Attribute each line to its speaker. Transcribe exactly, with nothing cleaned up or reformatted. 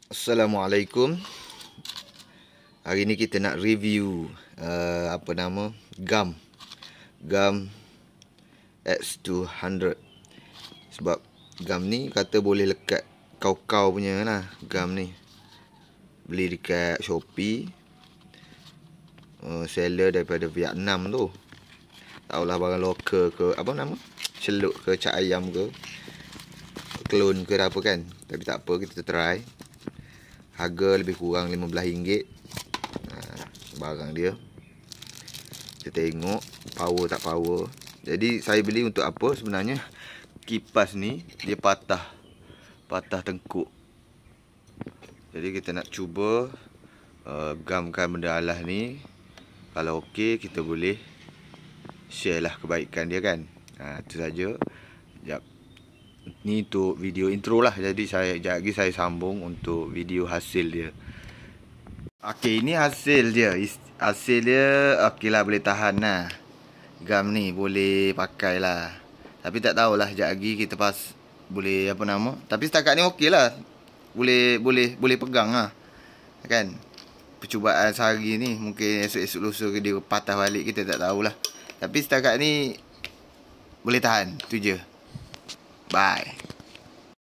Speaker 1: Assalamualaikum. Hari ni kita nak review uh, apa nama gam gam X two hundred. Sebab gam ni kata boleh lekat kau-kau punya lah. Gam ni beli dekat Shopee, uh, seller daripada Vietnam tu. Tahulah barang lokal ke apa nama, celuk ke cak ayam ke, klon ke apa kan. Tapi tak apa, kita try. Harga lebih kurang lima belas ringgit. Ha, barang dia. Kita tengok power tak power. Jadi saya beli untuk apa sebenarnya? Kipas ni dia patah. Patah tengkuk. Jadi kita nak cuba uh, gamkan benda alas ni. Kalau okey, kita boleh share lah kebaikan dia kan. Ha, itu saja. Sekejap. Ni untuk video intro lah. Jadi saya sekejap lagi saya sambung untuk video hasil dia. Okey, ini hasil dia. Hasil dia okey lah, boleh tahan lah. Gam ni boleh pakai lah. Tapi tak tahulah, sekejap lagi kita pas boleh apa nama. Tapi setakat ni okey lah. Boleh boleh boleh pegang lah. Kan? Percubaan sehari ni, mungkin esok-esok lusa ke dia patah balik, kita tak tahulah. Tapi setakat ni boleh tahan. Tu je. Bye.